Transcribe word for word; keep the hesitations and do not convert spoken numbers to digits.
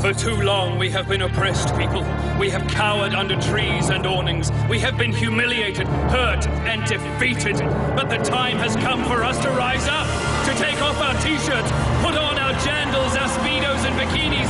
For too long we have been oppressed people. We have cowered under trees and awnings. We have been humiliated, hurt, and defeated. But the time has come for us to rise up, to take off our t-shirts, put on our jandals, our speedos, and bikinis,